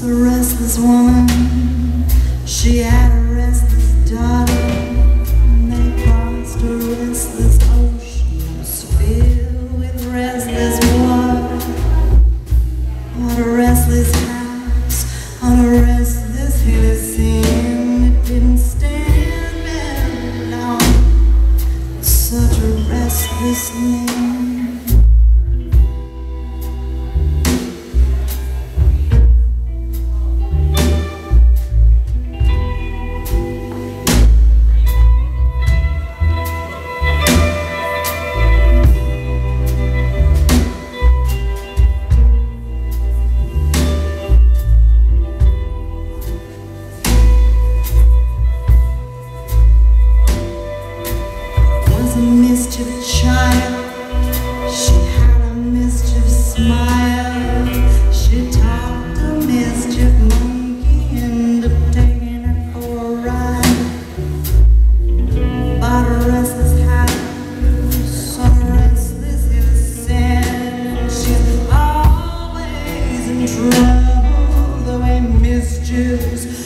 a restless woman. She had a restless daughter, and they crossed a restless ocean filled with restless water. On a restless house, on a restless hilly scene, it didn't stand very long. Such a restless name. Mischief child, she had a mischief smile. She talked a mischief monkey into taking her for a ride. Bought a restless house on a restless hill of sand. She's always in trouble the way mischief's